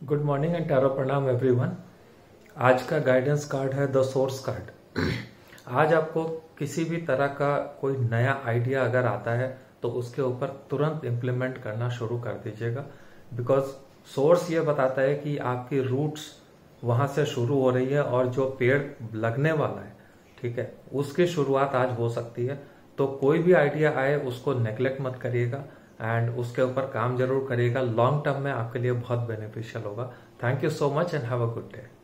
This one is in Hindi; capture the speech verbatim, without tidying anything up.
गुड मॉर्निंग एंड टैरो प्रणाम एवरीवन। आज का गाइडेंस कार्ड है द सोर्स कार्ड। आज आपको किसी भी तरह का कोई नया आइडिया अगर आता है तो उसके ऊपर तुरंत इम्प्लीमेंट करना शुरू कर दीजिएगा, बिकॉज सोर्स ये बताता है कि आपकी रूट्स वहां से शुरू हो रही है और जो पेड़ लगने वाला है, ठीक है, उसकी शुरुआत आज हो सकती है। तो कोई भी आइडिया आए उसको नेग्लेक्ट मत करिएगा एंड उसके ऊपर काम जरूर करिएगा। लॉन्ग टर्म में आपके लिए बहुत बेनिफिशियल होगा। Thank you so much and have a good day.